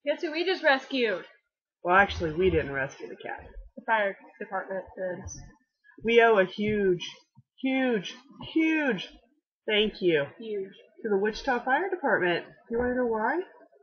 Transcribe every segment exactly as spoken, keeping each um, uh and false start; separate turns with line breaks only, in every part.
Guess who we just rescued?
Well, actually, we didn't rescue the cat.
The fire department did.
We owe a huge, huge, huge thank you
Huge.
to the Wichita Fire Department. You want to know why?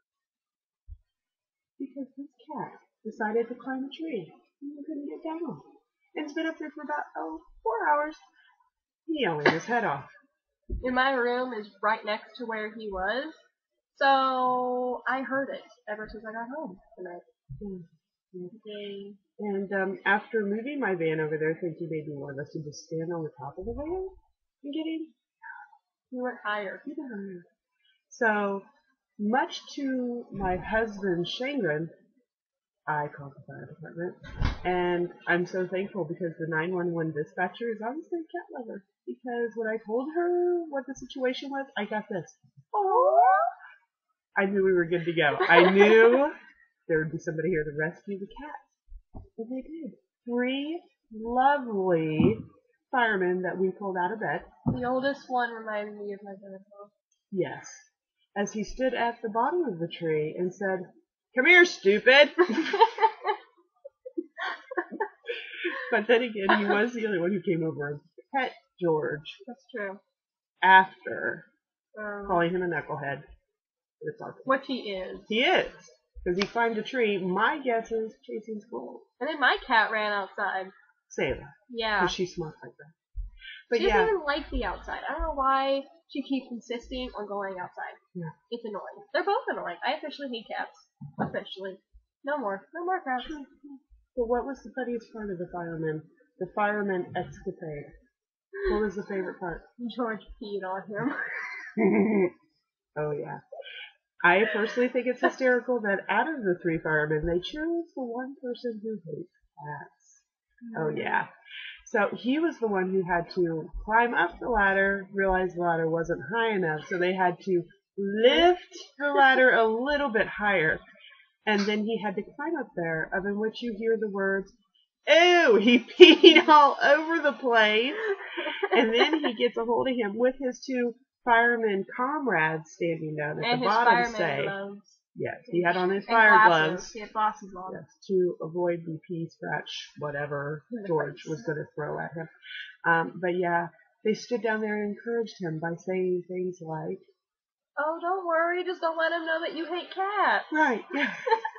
Because this cat decided to climb a tree and we couldn't get down. And it's been up there for about, oh, four hours. He only his head off.
And my room is right next to where he was, so I heard it ever since I got home tonight.
Mm-hmm.
Yay.
And um, after moving my van over there, thinking maybe one of us would just stand on the top of the van and get in.
We went higher.
So, much to my husband's chagrin, I called the fire department, and I'm so thankful because the nine one one dispatcher is obviously a cat lover. Because when I told her what the situation was, I got this. Oh, I knew we were good to go. I knew there would be somebody here to rescue the cat, and they did. Three lovely firemen that we pulled out of bed.
The oldest one reminded me of my grandpa.
Yes, as he stood at the bottom of the tree and said, "Come here, stupid." But then again, he was the only one who came over and pet George.
That's true.
After
Um,
calling him a knucklehead. It's okay.
Which he is.
He is. Because he climbed a tree. My guess is chasing squirrels.
And then my cat ran outside.
Sayla.
Yeah.
Because she's smart like that. But
she
yeah.
doesn't even like the outside. I don't know why she keeps insisting on going outside.
Yeah.
It's annoying. They're both annoying. I officially hate cats. Officially. No more. No more cats.
But what was the funniest part of the fireman? The fireman escapade. What was the favorite part?
George peed on him.
Oh, yeah. I personally think it's hysterical that out of the three firemen, they chose the one person who hates cats. Oh, yeah. So he was the one who had to climb up the ladder, realize the ladder wasn't high enough, so they had to lift the ladder a little bit higher. And then he had to climb up there, of in which you hear the words, "Ew, he peed all over the place." And then he gets a hold of him with his two fireman comrades standing down at
and
the
his
bottom
fireman
say,
gloves.
yes, he had on his
And
fire
glasses.
gloves.
He had glasses on.
Yes, to avoid the pea scratch, whatever George was going to throw at him. Um, but yeah, they stood down there and encouraged him by saying things like,
"Oh, don't worry, just don't let him know that you hate cats."
right, yeah.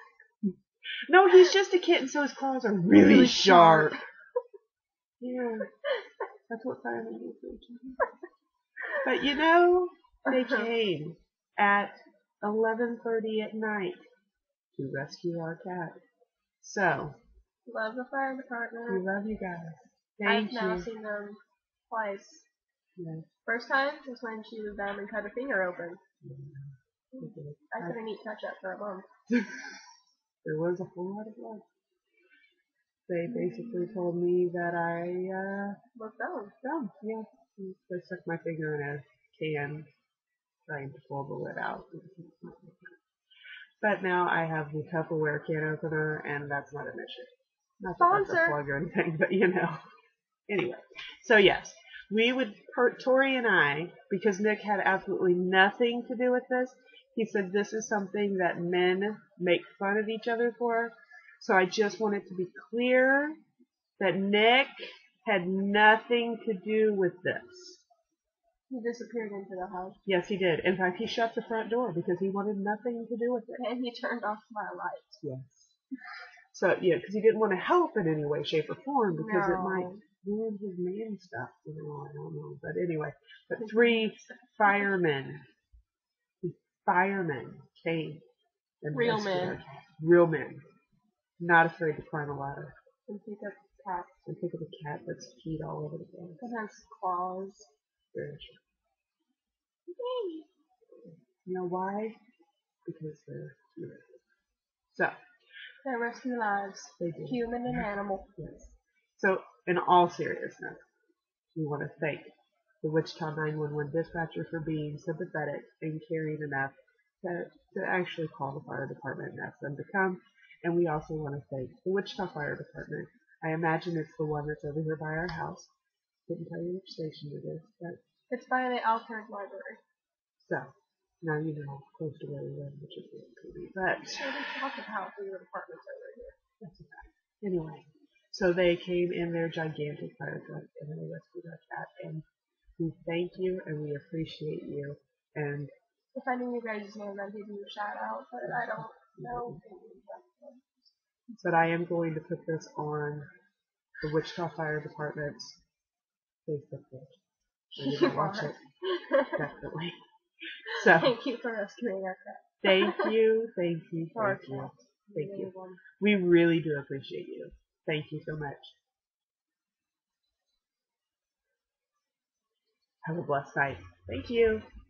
No, he's just a kitten, so his claws are really,
Really
sharp.
sharp.
Yeah, that's what firemen do for each other. But you know, they came at eleven thirty at night to rescue our cat. So,
Love the fire
we
department.
love you guys. Thank
I've now
you.
seen them twice.
Yes.
First time was when she was down and cut a finger open.
Okay.
I couldn't eat ketchup for a month.
There was a whole lot of blood. They basically told me that I, uh,
Look down.
dumb. Yeah. They stuck my finger in a can trying to pull the lid out. But now I have the Tupperware can opener, and that's not an issue. Not that that's a
Sponsor.
plug or anything, but you know. Anyway, so yes, we would, per, Tori and I, because Nick had absolutely nothing to do with this, he said this is something that men make fun of each other for. So I just want it to be clear that Nick had nothing to do with this.
He disappeared into the house.
Yes, he did. In fact, he shut the front door because he wanted nothing to do with it.
And he turned off my lights.
Yes. So, yeah, because he didn't want to help in any way, shape, or form because it
No.
might ruin his man stuff. You know, I don't know. But anyway, but three firemen, firemen came and
Real
rescued
men.
our cat. Real men. Not afraid to climb a ladder
And pick up the cat.
and pick up a cat that's peed all over the place.
It has claws.
Very true. You know why? Because they're beautiful. So,
They rescue lives.
they do.
Human and animal.
Yes. So, in all seriousness, we want to thank the Wichita nine one one dispatcher for being sympathetic and caring enough to, to actually call the fire department and ask them to come. And we also want to thank the Wichita Fire Department. I imagine it's the one that's over here by our house. Couldn't tell you which station it is, but
It's by the Alfred Library.
so Now you know close to where we live, which is really creepy. But
So there's lots of houses and apartments over here.
that's a fact. Anyway, so they came in their gigantic fire truck and they rescued our cat, and we thank you and we appreciate you. And
If I knew you guys' name, I'd give you a shout out, but I don't know.
but I am going to put this on the Wichita Fire Department's Facebook page. So you can watch it, definitely. So
Thank you for rescuing our cat.
thank you, thank you,
Our
thank you,
cat.
thank
Really
you.
one.
We really do appreciate you. Thank you so much. Have a blessed night. Thank you.